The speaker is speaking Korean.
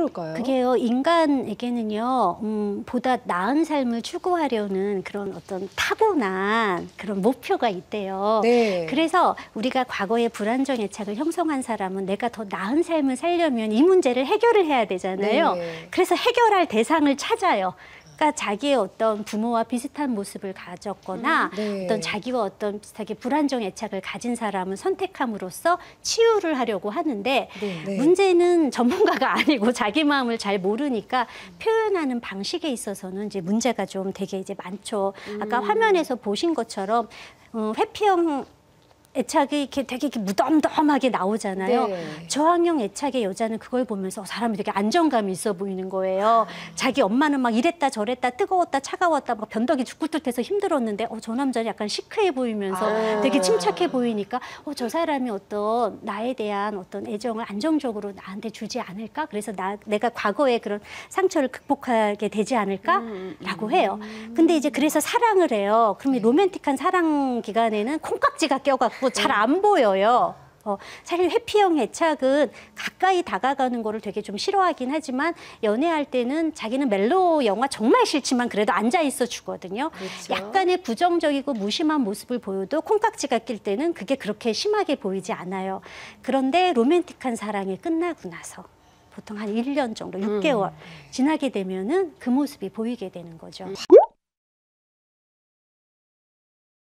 그럴까요? 그게요, 인간에게는요, 보다 나은 삶을 추구하려는 그런 어떤 타고난 그런 목표가 있대요. 네. 그래서 우리가 과거에 불안정 애착을 형성한 사람은 내가 더 나은 삶을 살려면 이 문제를 해결을 해야 되잖아요. 네. 그래서 해결할 대상을 찾아요. 그러니까 자기의 어떤 부모와 비슷한 모습을 가졌거나 네. 어떤 자기와 어떤 비슷하게 불안정 애착을 가진 사람을 선택함으로써 치유를 하려고 하는데 네. 문제는 전문가가 아니고 자기 마음을 잘 모르니까 표현하는 방식에 있어서는 이제 문제가 좀 되게 이제 많죠. 아까 화면에서 보신 것처럼 회피형 애착이 이렇게 되게 이렇게 무덤덤하게 나오잖아요. 네. 저항형 애착의 여자는 그걸 보면서 사람이 되게 안정감이 있어 보이는 거예요. 자기 엄마는 막 이랬다 저랬다 뜨거웠다 차가웠다 막 변덕이 죽글듯해서 힘들었는데 저 남자는 약간 시크해 보이면서 되게 침착해 보이니까 저 사람이 어떤 나에 대한 어떤 애정을 안정적으로 나한테 주지 않을까? 그래서 내가 과거에 그런 상처를 극복하게 되지 않을까라고 해요. 근데 이제 그래서 사랑을 해요. 그러면 로맨틱한 사랑 기간에는 콩깍지가 껴갖고 잘 안 보여요. 사실 회피형 애착은 가까이 다가가는 거를 되게 좀 싫어하긴 하지만 연애할 때는 자기는 멜로 영화 정말 싫지만 그래도 앉아있어 주거든요. 그렇죠. 약간의 부정적이고 무심한 모습을 보여도 콩깍지가 낄 때는 그게 그렇게 심하게 보이지 않아요. 그런데 로맨틱한 사랑이 끝나고 나서 보통 한 1년 정도, 6개월 지나게 되면은 그 모습이 보이게 되는 거죠.